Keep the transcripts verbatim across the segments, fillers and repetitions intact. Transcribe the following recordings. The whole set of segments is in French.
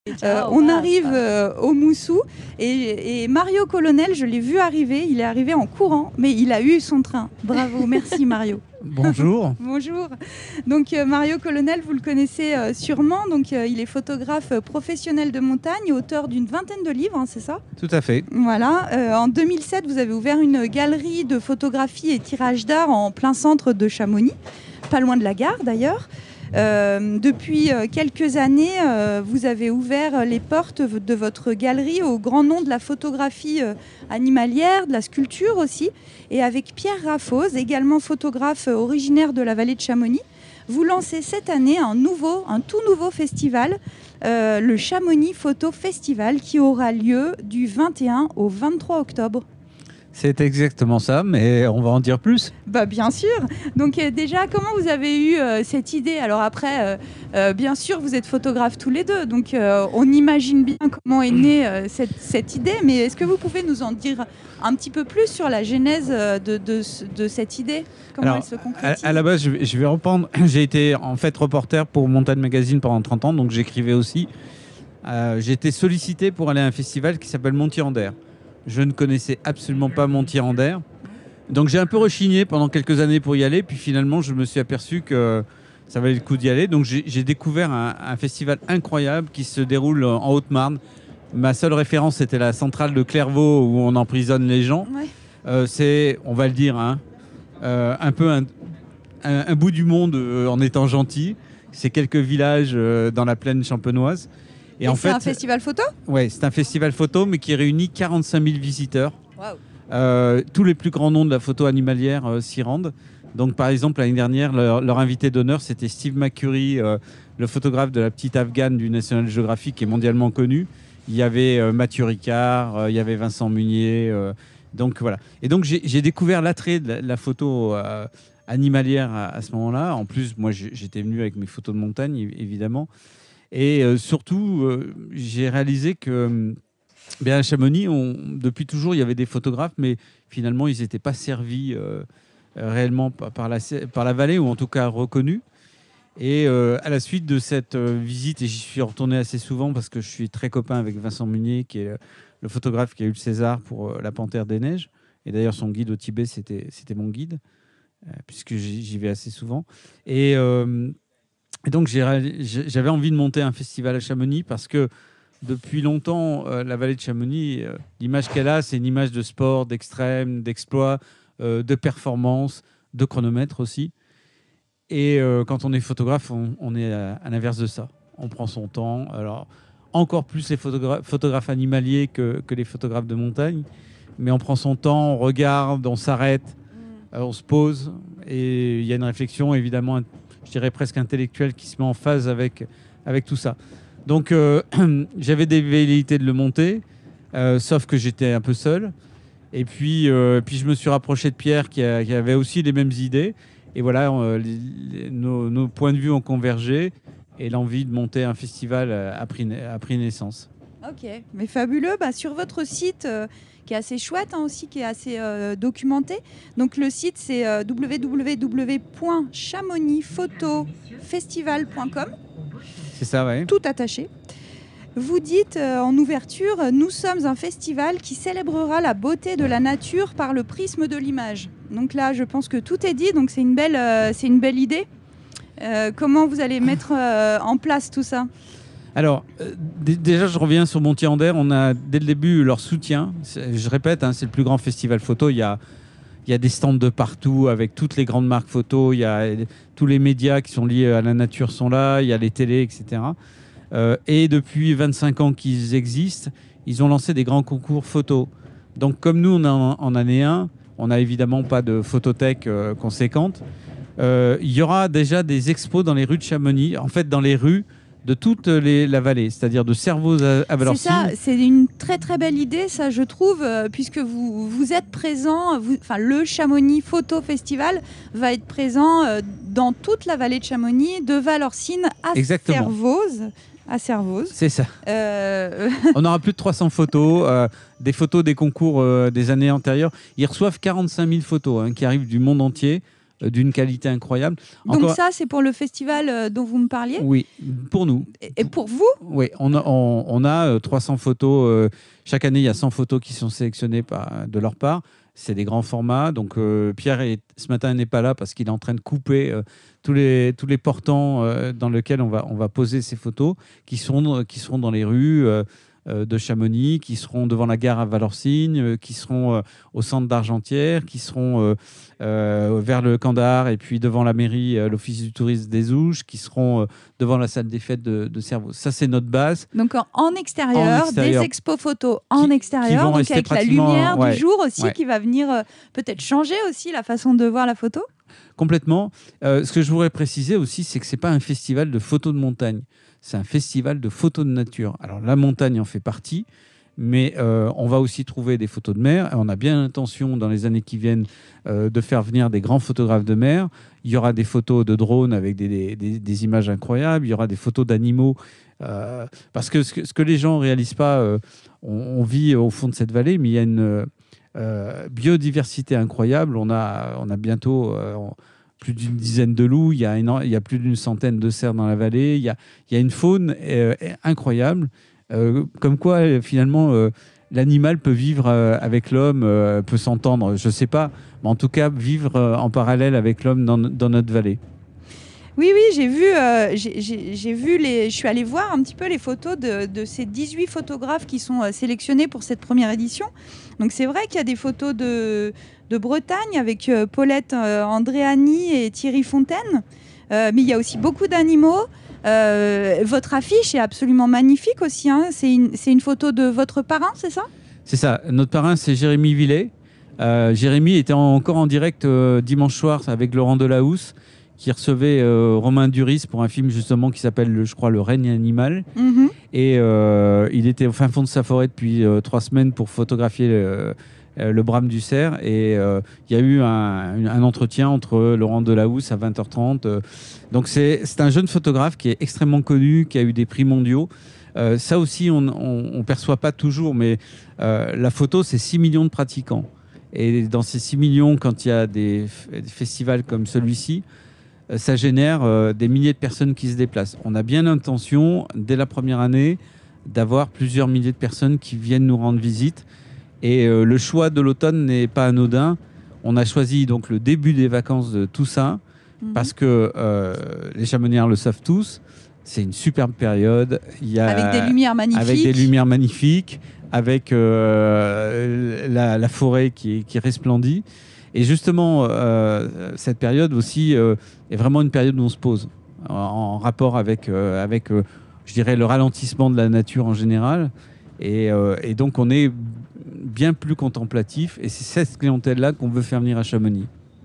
Euh, on arrive euh, au Moussou et, et Mario Colonel, je l'ai vu arriver, il est arrivé en courant, mais il a eu son train. Bravo, merci Mario. Bonjour. Bonjour. Donc euh, Mario Colonel, vous le connaissez euh, sûrement, donc, euh, il est photographe professionnel de montagne, auteur d'une vingtaine de livres, hein, c'est ça ? Tout à fait. Voilà. Euh, en deux mille sept, vous avez ouvert une galerie de photographie et tirage d'art en plein centre de Chamonix, pas loin de la gare d'ailleurs. Euh, depuis euh, quelques années, euh, vous avez ouvert les portes de votre galerie au grand nom de la photographie euh, animalière, de la sculpture aussi. Et avec Pierre Raffose, également photographe euh, originaire de la vallée de Chamonix, vous lancez cette année un, nouveau, un tout nouveau festival, euh, le Chamonix Photo Festival, qui aura lieu du vingt et un au vingt-trois octobre. C'est exactement ça, mais on va en dire plus. Bah, bien sûr. Donc euh, déjà, comment vous avez eu euh, cette idée ? Alors après, euh, euh, bien sûr, vous êtes photographes tous les deux, donc euh, on imagine bien comment est née euh, cette, cette idée, mais est-ce que vous pouvez nous en dire un petit peu plus sur la genèse euh, de, de, de cette idée ? Comment Alors, elle se concrétise ? à, à la base, je vais, je vais reprendre. J'ai été en fait reporter pour Montagne Magazine pendant trente ans, donc j'écrivais aussi. Euh, j'ai été sollicité pour aller à un festival qui s'appelle Montier-en-Der. Je ne connaissais absolument pas Montier-en-Der. Donc j'ai un peu rechigné pendant quelques années pour y aller. Puis finalement, je me suis aperçu que ça valait le coup d'y aller. Donc j'ai, j'ai découvert un, un festival incroyable qui se déroule en Haute-Marne. Ma seule référence, c'était la centrale de Clairvaux où on emprisonne les gens. Ouais. Euh, c'est, on va le dire, hein, euh, un peu un, un, un bout du monde euh, en étant gentil. C'est quelques villages euh, dans la plaine champenoise. Et, Et en c'est fait, un festival photo ? Oui, c'est un festival photo, mais qui réunit quarante-cinq mille visiteurs. Waouh. Euh, tous les plus grands noms de la photo animalière euh, s'y rendent. Donc, par exemple, l'année dernière, leur, leur invité d'honneur, c'était Steve McCurry, euh, le photographe de la petite Afghane du National Geographic, qui est mondialement connu. Il y avait euh, Mathieu Ricard, euh, il y avait Vincent Munier. Euh, donc, voilà. Et donc, j'ai, j'ai découvert l'attrait de la, la photo euh, animalière à, à ce moment-là. En plus, moi, j'étais venu avec mes photos de montagne, évidemment. Et euh, surtout, euh, j'ai réalisé que bien, à Chamonix, on, depuis toujours, il y avait des photographes, mais finalement, ils n'étaient pas servis euh, réellement par la, par la vallée, ou en tout cas reconnus. Et euh, à la suite de cette euh, visite, et j'y suis retourné assez souvent parce que je suis très copain avec Vincent Munier, qui est le photographe qui a eu le César pour euh, La Panthère des Neiges. Et d'ailleurs, son guide au Tibet, c'était, c'était mon guide, euh, puisque j'y, j'y vais assez souvent. Et... Euh, Et donc, j'ai, j'avais envie de monter un festival à Chamonix parce que depuis longtemps, euh, la vallée de Chamonix, euh, l'image qu'elle a, c'est une image de sport, d'extrême, d'exploit, euh, de performance, de chronomètre aussi. Et euh, quand on est photographe, on, on est à, à l'inverse de ça. On prend son temps. Alors, encore plus les photogra- photographes animaliers que, que les photographes de montagne. Mais on prend son temps, on regarde, on s'arrête, euh, on se pose. Et il y a une réflexion, évidemment, je dirais presque intellectuel, qui se met en phase avec, avec tout ça. Donc euh, j'avais des velléités de le monter, euh, sauf que j'étais un peu seul. Et puis, euh, puis je me suis rapproché de Pierre, qui, a, qui avait aussi les mêmes idées. Et voilà, euh, les, les, nos, nos points de vue ont convergé, et l'envie de monter un festival a pris, a pris naissance. Ok, mais fabuleux. Bah, sur votre site, euh, qui est assez chouette, hein, aussi, qui est assez euh, documenté. Donc le site, c'est euh, w w w point chamonix photo festival point com. C'est ça, oui. Tout attaché. Vous dites euh, en ouverture, nous sommes un festival qui célébrera la beauté de la nature par le prisme de l'image. Donc là, je pense que tout est dit. Donc c'est une belle, euh, c'est une belle idée. Euh, comment vous allez mettre euh, en place tout ça ? Alors, euh, d- déjà, je reviens sur Montier-en-Der. On a, dès le début, leur soutien. C'est, je répète, hein, c'est le plus grand festival photo. Il y a, il y a des stands de partout avec toutes les grandes marques photo. Il y a tous les médias qui sont liés à la nature sont là. Il y a les télés, et cetera. Euh, et depuis vingt-cinq ans qu'ils existent, ils ont lancé des grands concours photo. Donc, comme nous, on en, en année un, on n'a évidemment pas de photothèque euh, conséquente. Euh, il y aura déjà des expos dans les rues de Chamonix. En fait, dans les rues de toute les, la vallée, c'est-à-dire de Servoz à, à Valorcine. C'est ça, c'est une très très belle idée, ça je trouve, euh, puisque vous, vous êtes présent, vous, enfin le Chamonix Photo Festival va être présent euh, dans toute la vallée de Chamonix, de Valorcine à Exactement. Servoz. À Servoz. C'est ça. Euh... On aura plus de trois cents photos, euh, des photos des concours euh, des années antérieures. Ils reçoivent quarante-cinq mille photos hein, qui arrivent du monde entier. euh, d'une qualité incroyable. Donc Encore... ça, c'est pour le festival euh, dont vous me parliez? Oui, pour nous. Et, et pour vous? Oui, on a, on, on a euh, trois cents photos. Euh, chaque année, il y a cent photos qui sont sélectionnées par, de leur part. C'est des grands formats. Donc, euh, Pierre, est, ce matin, n'est pas là parce qu'il est en train de couper euh, tous, les, tous les portants euh, dans lesquels on va, on va poser ces photos qui seront, qui seront dans les rues euh, euh, de Chamonix, qui seront devant la gare à Valorcine, euh, qui seront euh, au centre d'Argentière, qui seront euh, euh, vers le Kandahar et puis devant la mairie, euh, l'office du tourisme des Ouches, qui seront euh, devant la salle des fêtes de, de Cerveau. Ça, c'est notre base. Donc en, en, extérieur, en extérieur, des expos photos en qui, extérieur, qui donc avec la lumière ouais, du jour aussi ouais. qui va venir euh, peut-être changer aussi la façon de voir la photo. Complètement. Euh, ce que je voudrais préciser aussi, c'est que ce n'est pas un festival de photos de montagne. C'est un festival de photos de nature. Alors, la montagne en fait partie, mais euh, on va aussi trouver des photos de mer. Et on a bien l'intention, dans les années qui viennent, euh, de faire venir des grands photographes de mer. Il y aura des photos de drones avec des, des, des, des images incroyables. Il y aura des photos d'animaux. Euh, parce que ce, que ce que les gens ne réalisent pas, euh, on, on vit au fond de cette vallée, mais il y a une euh, biodiversité incroyable. On a, on a bientôt... Euh, on, plus d'une dizaine de loups, il y a, une, il y a plus d'une centaine de cerfs dans la vallée, il y a, il y a une faune euh, incroyable, euh, comme quoi finalement euh, l'animal peut vivre euh, avec l'homme, euh, peut s'entendre, je ne sais pas, mais en tout cas vivre euh, en parallèle avec l'homme dans, dans notre vallée. Oui, oui, j'ai vu, euh, j'ai, j'ai, j'ai vu les, je suis allée voir un petit peu les photos de, de ces dix-huit photographes qui sont euh, sélectionnés pour cette première édition. Donc c'est vrai qu'il y a des photos de, de Bretagne avec euh, Paulette euh, Andréani et Thierry Fontaine, euh, mais il y a aussi beaucoup d'animaux. Euh, votre affiche est absolument magnifique aussi, hein. C'est une, c'est une photo de votre parrain, c'est ça? C'est ça, notre parrain c'est Jérémy Villet. Euh, Jérémy était en, encore en direct euh, dimanche soir avec Laurent Delahousse, qui recevait euh, Romain Duris pour un film justement qui s'appelle, je crois, Le règne animal. Mm-hmm. Et euh, il était au fin fond de sa forêt depuis euh, trois semaines pour photographier le, euh, le brame du cerf. Et il euh, y a eu un, un entretien entre Laurent Delahousse à vingt heures trente. Euh, donc c'est, c'est un jeune photographe qui est extrêmement connu, qui a eu des prix mondiaux. Euh, ça aussi, on ne perçoit pas toujours, mais euh, la photo, c'est six millions de pratiquants. Et dans ces six millions, quand il y a des, f- des festivals comme celui-ci, ça génère euh, des milliers de personnes qui se déplacent. On a bien l'intention, dès la première année, d'avoir plusieurs milliers de personnes qui viennent nous rendre visite. Et euh, le choix de l'automne n'est pas anodin. On a choisi donc le début des vacances de Toussaint, mmh. parce que euh, les Chamonnières le savent tous, c'est une superbe période. Il y a, avec des lumières magnifiques. Avec des lumières magnifiques, avec euh, la, la forêt qui, qui resplendit. Et justement, euh, cette période aussi euh, est vraiment une période où on se pose, en, en rapport avec, euh, avec euh, je dirais, le ralentissement de la nature en général. Et, euh, et donc, on est bien plus contemplatif. Et c'est cette clientèle-là qu'on veut faire venir à Chamonix.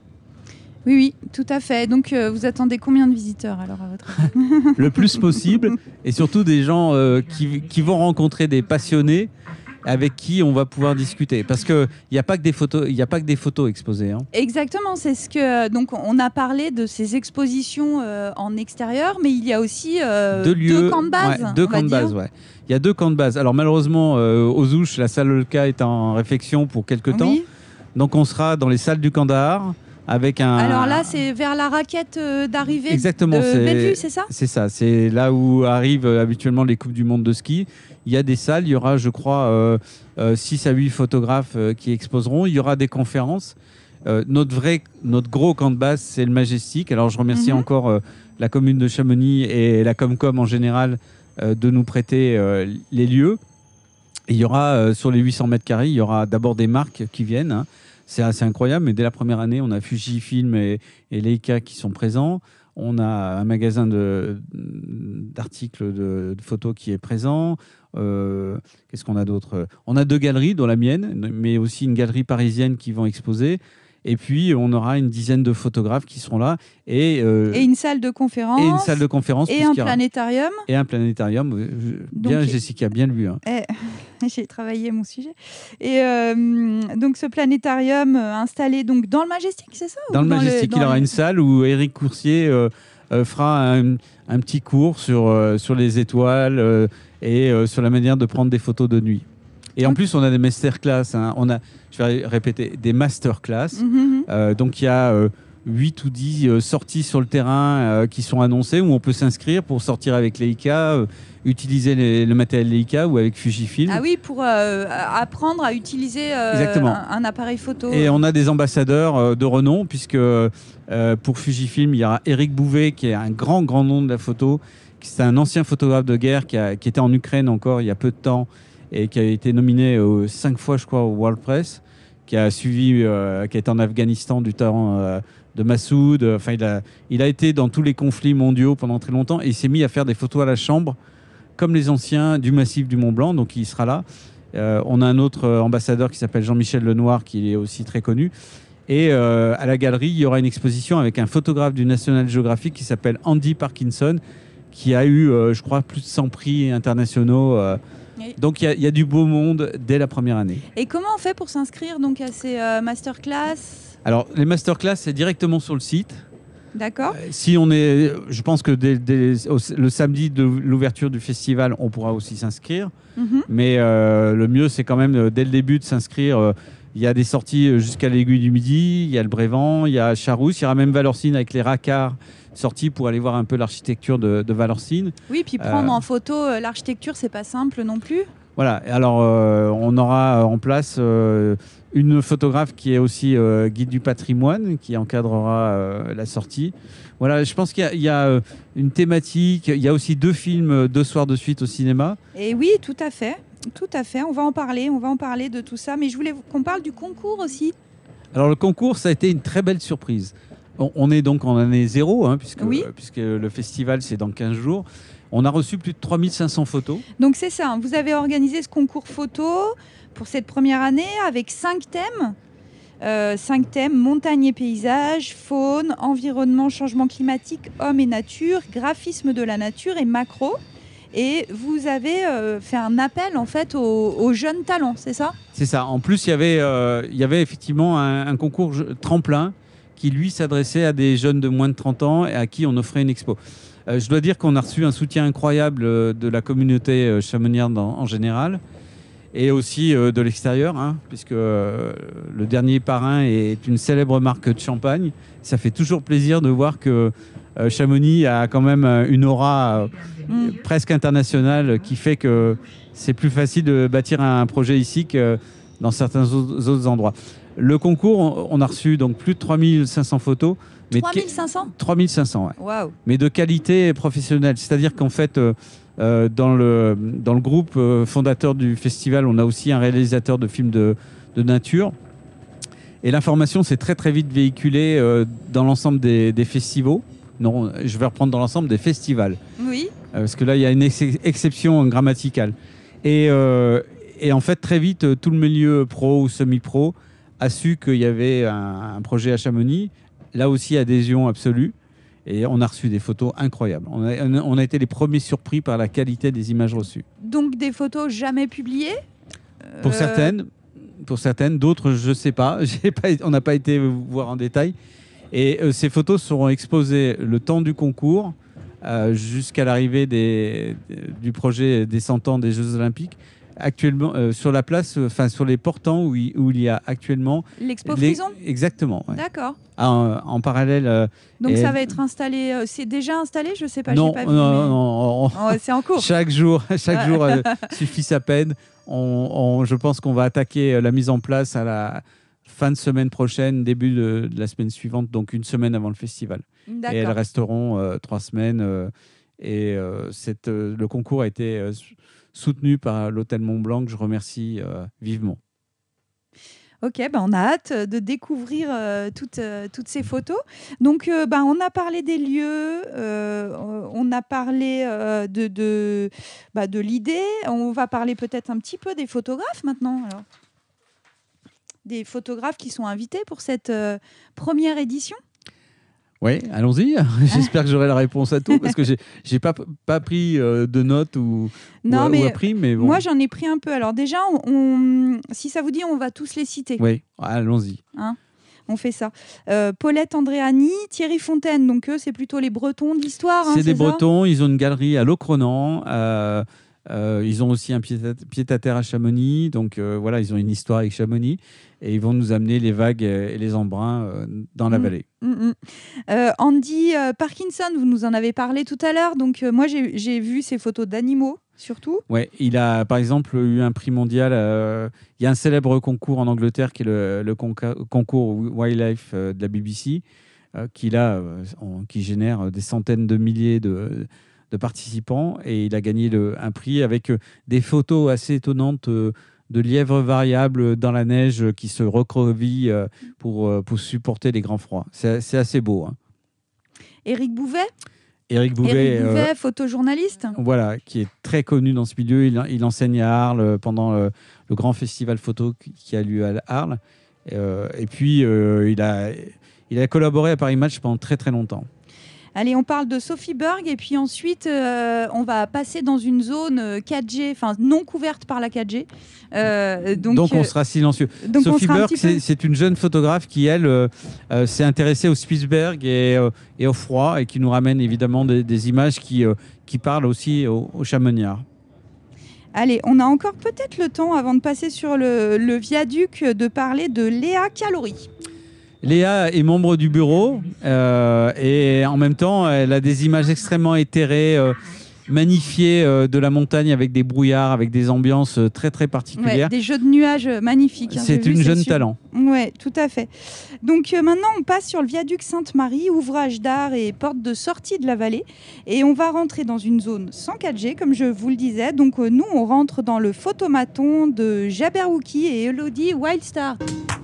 Oui, oui, tout à fait. Donc, euh, vous attendez combien de visiteurs, alors, à votre avis? Le plus possible. Et surtout des gens euh, qui, qui vont rencontrer des passionnés avec qui on va pouvoir discuter. Parce qu'il n'y a pas que des photos, il n'y a pas que des photos exposées. Hein. Exactement, c'est ce que... Donc, on a parlé de ces expositions euh, en extérieur, mais il y a aussi euh, deux, lieux, deux camps de base. Ouais, deux camps de base, ouais. Il y a deux camps de base. Alors, malheureusement, euh, aux Ouches, la salle Olka est en réfection pour quelques oui. temps. Donc, on sera dans les salles du Kandahar. Avec un... Alors là, c'est vers la raquette euh, d'arrivée Exactement, de c'est... Bellevue, c'est ça? C'est ça, c'est là où arrivent euh, habituellement les Coupes du Monde de ski. Il y a des salles, il y aura, je crois, euh, euh, six à huit photographes euh, qui exposeront. Il y aura des conférences. Euh, notre, vrai, notre gros camp de base, c'est le Majestic. Alors, je remercie mm-hmm. encore euh, la commune de Chamonix et la Comcom en général euh, de nous prêter euh, les lieux. Et il y aura, euh, sur les huit cents mètres carrés, il y aura d'abord des marques qui viennent, hein. C'est assez incroyable, mais dès la première année, on a Fujifilm et, et Leica qui sont présents. On a un magasin de, d'articles de, de photos qui est présent. Euh, qu'est-ce qu'on a d'autre? On a deux galeries, dont la mienne, mais aussi une galerie parisienne qui vont exposer. Et puis, on aura une dizaine de photographes qui seront là. Et, euh, et une salle de conférence. Et une salle de conférence. Et un planétarium. Et un planétarium. Bien, donc, Jessica, bien lu. Hein. Eh, j'ai travaillé mon sujet. Et euh, donc, ce planétarium installé donc, dans le Majestic, c'est ça? Dans le dans Majestic, le, il aura le... une salle où Éric Coursier euh, euh, fera un, un petit cours sur, euh, sur les étoiles euh, et euh, sur la manière de prendre des photos de nuit. Et en plus, on a des masterclass. Hein. On a, je vais répéter, des masterclass. Mm-hmm. Euh, donc, il y a euh, huit ou dix euh, sorties sur le terrain euh, qui sont annoncées, où on peut s'inscrire pour sortir avec Leica, euh, utiliser les, le matériel Leica ou avec Fujifilm. Ah oui, pour euh, apprendre à utiliser euh, un, un appareil photo. Et on a des ambassadeurs euh, de renom, puisque euh, pour Fujifilm, il y aura Eric Bouvet, qui est un grand, grand nom de la photo. C'est un ancien photographe de guerre qui, a, qui était en Ukraine encore il y a peu de temps et qui a été nominé euh, cinq fois, je crois, au World Press, qui a suivi, euh, qui a été en Afghanistan du temps euh, de Massoud. Enfin, il a, il a été dans tous les conflits mondiaux pendant très longtemps et il s'est mis à faire des photos à la chambre, comme les anciens du massif du Mont Blanc. Donc, il sera là. Euh, on a un autre ambassadeur qui s'appelle Jean-Michel Lenoir, qui est aussi très connu. Et euh, à la galerie, il y aura une exposition avec un photographe du National Geographic qui s'appelle Andy Parkinson, qui a eu, euh, je crois, plus de cent prix internationaux. Euh, oui. Donc, il y, y a du beau monde dès la première année. Et comment on fait pour s'inscrire donc, à ces euh, masterclass ? Alors, les masterclass, c'est directement sur le site. D'accord. Euh, si on est, je pense que dès, dès, au, le samedi de l'ouverture du festival, on pourra aussi s'inscrire. Mm-hmm. Mais euh, le mieux, c'est quand même, dès le début, de s'inscrire. Euh, il y a des sorties jusqu'à l'Aiguille du Midi, il y a le Brévent, il y a Charousse, il y aura même Valorcine avec les Raccards sortis pour aller voir un peu l'architecture de, de Valorcine. Oui, puis prendre euh, en photo euh, l'architecture, c'est pas simple non plus. Voilà, alors euh, on aura en place euh, une photographe qui est aussi euh, guide du patrimoine, qui encadrera euh, la sortie. Voilà, je pense qu'il y a, il y a une thématique, il y a aussi deux films, deux soirs de suite au cinéma. Et oui, tout à fait. Tout à fait, on va en parler, on va en parler de tout ça. Mais je voulais qu'on parle du concours aussi. Alors le concours, ça a été une très belle surprise. On, on est donc en année zéro, hein, puisque, oui. euh, puisque le festival, c'est dans quinze jours. On a reçu plus de trois mille cinq cents photos. Donc c'est ça, hein, vous avez organisé ce concours photo pour cette première année avec cinq thèmes. Euh, cinq thèmes, montagne et paysage, faune, environnement, changement climatique, homme et nature, graphisme de la nature et macro. Et vous avez euh, fait un appel en fait aux, aux jeunes talents, c'est ça ? C'est ça. En plus, il y avait, euh, il y avait effectivement un, un concours tremplin qui, lui, s'adressait à des jeunes de moins de trente ans et à qui on offrait une expo. Euh, je dois dire qu'on a reçu un soutien incroyable de la communauté euh, chamonniarde en, en général et aussi euh, de l'extérieur, hein, puisque euh, le dernier parrain est une célèbre marque de champagne. Ça fait toujours plaisir de voir que euh, Chamonix a quand même une aura euh, mmh. presque internationale qui fait que c'est plus facile de bâtir un projet ici que dans certains autres endroits. Le concours, on a reçu donc plus de trois mille cinq cents photos. trois mille cinq cents trois mille cinq cents, ouais. Wow. Mais de qualité professionnelle. C'est-à-dire qu'en fait, euh, euh, dans, le, dans le groupe euh, fondateur du festival, on a aussi un réalisateur de films de, de nature. Et l'information s'est très très vite véhiculée euh, dans l'ensemble des, des festivals. Non, je vais reprendre dans l'ensemble des festivals. Oui. Euh, parce que là, il y a une ex- exception grammaticale. Et, euh, et en fait, très vite, tout le milieu pro ou semi-pro a su qu'il y avait un, un projet à Chamonix. Là aussi, adhésion absolue. Et on a reçu des photos incroyables. On a, on a été les premiers surpris par la qualité des images reçues. Donc des photos jamais publiées ? Pour euh... certaines, pour certaines, d'autres, je ne sais pas. J'ai pas. On n'a pas été voir en détail. Et euh, ces photos seront exposées le temps du concours euh, jusqu'à l'arrivée des, du projet des cent ans des Jeux Olympiques. Actuellement, euh, sur la place, enfin euh, sur les portants où il, où il y a actuellement... L'expo les... Frison ? Exactement. Ouais. D'accord. En, en parallèle... Euh, Donc ça va être installé... Euh, c'est déjà installé ? Je ne sais pas, non, j'ai pas non, vu. Non, mais... non, on... oh, c'est en cours. Chaque jour, chaque jour euh, suffit sa peine. On, on, je pense qu'on va attaquer la mise en place à la fin de semaine prochaine, début de, de la semaine suivante, donc une semaine avant le festival. D'accord. Et elles resteront euh, trois semaines. Euh, et euh, cette, euh, le concours a été... Euh, soutenu par l'Hôtel Mont-Blanc, que je remercie euh, vivement. Ok, ben on a hâte de découvrir euh, toutes, euh, toutes ces photos. Donc, euh, ben on a parlé des lieux, euh, on a parlé euh, de, de, bah, de l'idée. On va parler peut-être un petit peu des photographes maintenant. Alors, des photographes qui sont invités pour cette euh, première édition. Oui, allons-y. J'espère que j'aurai la réponse à tout parce que j'ai j'ai pas pas pris euh, de notes ou non ou, mais, ou appris, mais bon. Moi j'en ai pris un peu. Alors déjà, on, on, si ça vous dit, on va tous les citer. Oui, allons-y. Hein, on fait ça. Euh, Paulette Andréani, Thierry Fontaine. Donc eux, c'est plutôt les Bretons d'histoire. C'est hein, des c'est Bretons. Ils ont une galerie à Locronan. Euh, Euh, ils ont aussi un pied-à-terre à Chamonix, donc euh, voilà, ils ont une histoire avec Chamonix et ils vont nous amener les vagues et les embruns euh, dans la mmh. vallée. Mmh. Euh, Andy euh, Parkinson, vous nous en avez parlé tout à l'heure, donc euh, moi j'ai, j'ai vu ces photos d'animaux surtout. Ouais, il a par exemple eu un prix mondial. Euh, il y a un célèbre concours en Angleterre qui est le, le conca- concours Wildlife euh, de la B B C, euh, qui, là, euh, en- qui génère des centaines de milliers de, de participants. Et il a gagné le, un prix avec euh, des photos assez étonnantes euh, de lièvres variables dans la neige euh, qui se recroquevillent euh, pour, euh, pour supporter les grands froids. C'est, c'est assez beau. Hein. Éric Bouvet Éric Bouvet, Éric Bouvet euh, photojournaliste. voilà, qui est très connu dans ce milieu. Il, il enseigne à Arles pendant le, le grand festival photo qui, qui a lieu à Arles. Euh, et puis, euh, il, a, il a collaboré à Paris Match pendant très très longtemps. Allez, on parle de Sophie Berg et puis ensuite, euh, on va passer dans une zone quatre G, enfin non couverte par la quatre G. Euh, donc, donc, on sera silencieux. Donc Sophie Berg, peu... c'est, c'est une jeune photographe qui, elle, euh, euh, s'est intéressée au Spitzberg et, euh, et au froid et qui nous ramène évidemment des, des images qui, euh, qui parlent aussi aux, aux Chamonniards. Allez, on a encore peut-être le temps, avant de passer sur le, le viaduc, de parler de Léa Calori. Léa est membre du bureau euh, et en même temps, elle a des images extrêmement éthérées, euh, magnifiées euh, de la montagne avec des brouillards, avec des ambiances très très particulières. Ouais, des jeux de nuages magnifiques. Hein, c'est une vu, jeune c'est talent. Oui, tout à fait. Donc euh, maintenant, on passe sur le viaduc Sainte-Marie, ouvrage d'art et porte de sortie de la vallée. Et on va rentrer dans une zone sans quatre G, comme je vous le disais. Donc euh, nous, on rentre dans le photomaton de Jabberwocky et Elodie Wildstar.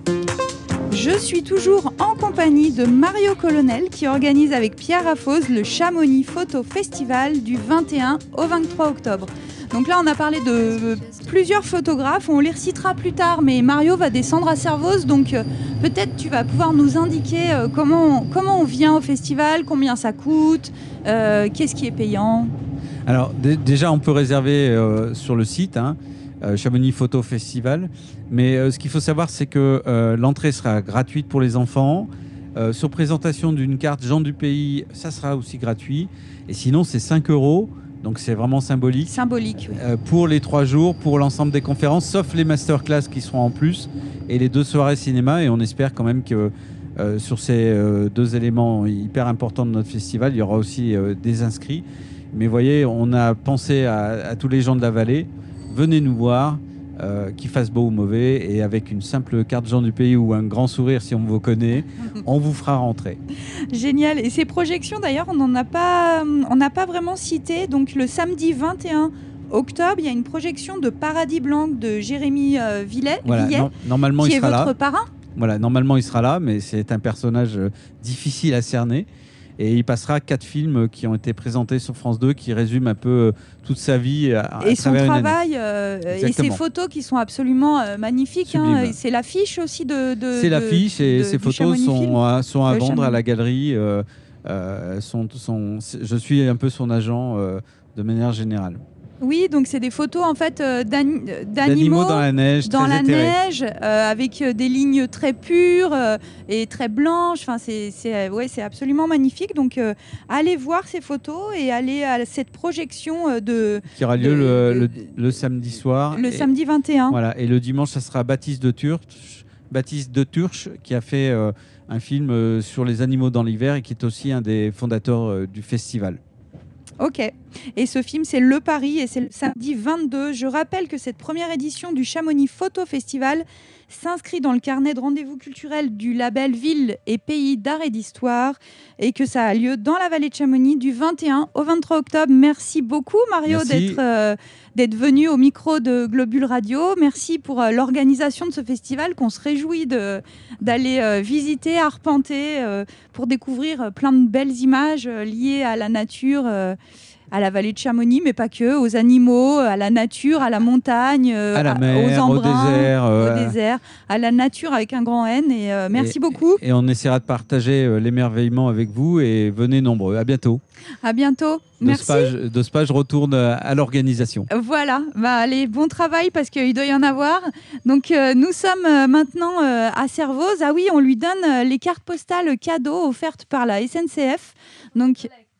Je suis toujours en compagnie de Mario Colonel qui organise avec Pierre Raffos le Chamonix Photo Festival du vingt et un au vingt-trois octobre. Donc là, on a parlé de plusieurs photographes, on les recitera plus tard, mais Mario va descendre à Servoz, donc euh, peut-être tu vas pouvoir nous indiquer euh, comment, on, comment on vient au festival, combien ça coûte, euh, qu'est-ce qui est payant. Alors d- déjà, on peut réserver euh, sur le site, hein, euh, Chamonix Photo Festival, mais euh, ce qu'il faut savoir, c'est que euh, l'entrée sera gratuite pour les enfants. Euh, sur présentation d'une carte Jean du Pays, ça sera aussi gratuit. Et sinon, c'est cinq euros. Donc c'est vraiment symbolique. Symbolique, oui. Euh, pour les trois jours, pour l'ensemble des conférences, sauf les masterclass qui seront en plus, et les deux soirées cinéma. Et on espère quand même que euh, sur ces euh, deux éléments hyper importants de notre festival, il y aura aussi euh, des inscrits. Mais vous voyez, on a pensé à, à tous les gens de la vallée. Venez nous voir, euh, qu'il fasse beau ou mauvais, et avec une simple carte Jean du Pays ou un grand sourire si on vous connaît, on vous fera rentrer. Génial. Et ces projections, d'ailleurs, on n'en a pas, on n'a pas vraiment cité. Donc le samedi vingt et un octobre, il y a une projection de Paradis Blanc de Jérémy euh, Villet, voilà, Villet non, normalement, qui il est sera votre là. parrain. Voilà, normalement il sera là, mais c'est un personnage euh, difficile à cerner. Et il passera quatre films qui ont été présentés sur France deux qui résument un peu euh, toute sa vie à, à et son travers travail euh, et ses photos qui sont absolument euh, magnifiques. Hein. C'est l'affiche aussi de. de c'est l'affiche et de, ces photos sont à, sont à le vendre Chamonix. à la galerie. Euh, euh, sont, sont, je suis un peu son agent euh, de manière générale. Oui, donc c'est des photos en fait euh, d'ani- d'animaux, d'animaux dans la neige, dans très la éthérés. neige, euh, avec euh, des lignes très pures euh, et très blanches. Enfin, c'est c'est euh, ouais, c'est absolument magnifique. Donc, euh, allez voir ces photos et allez à cette projection euh, de qui aura lieu de, le, de, le, le samedi soir. Le et, samedi vingt et un. Voilà, et le dimanche, ça sera Baptiste de Turch, Baptiste de Turch, qui a fait euh, un film euh, sur les animaux dans l'hiver et qui est aussi un des fondateurs euh, du festival. Ok. Et ce film, c'est Le Paris et c'est le samedi vingt-deux. Je rappelle que cette première édition du Chamonix Photo Festival s'inscrit dans le carnet de rendez-vous culturels du label Ville et Pays d'Art et d'Histoire et que ça a lieu dans la vallée de Chamonix du vingt et un au vingt-trois octobre. Merci beaucoup Mario d'être, euh, d'être venu au micro de Globule Radio. Merci pour euh, l'organisation de ce festival qu'on se réjouit de, d'aller euh, visiter, arpenter euh, pour découvrir plein de belles images euh, liées à la nature euh, à la vallée de Chamonix, mais pas que, aux animaux, à la nature, à la montagne, à la mer, aux embruns, au désert, euh, au désert, à la nature avec un grand N. Et euh, merci et, beaucoup. Et on essaiera de partager euh, l'émerveillement avec vous et venez nombreux. À bientôt. À bientôt. De Merci. Spage, de Spage retourne à l'organisation. Voilà. Bah, allez, bon travail parce qu'il doit y en avoir. Donc, euh, nous sommes euh, maintenant euh, à Servoz. Ah oui, on lui donne euh, les cartes postales cadeaux offertes par la S N C F. Donc,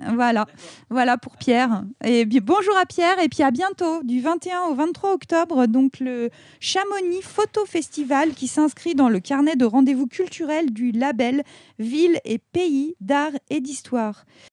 Voilà, voilà pour Pierre. Et bien, bonjour à Pierre et puis à bientôt du vingt et un au vingt-trois octobre. Donc le Chamonix Photo Festival qui s'inscrit dans le carnet de rendez-vous culturels du label Ville et Pays d'Art et d'Histoire.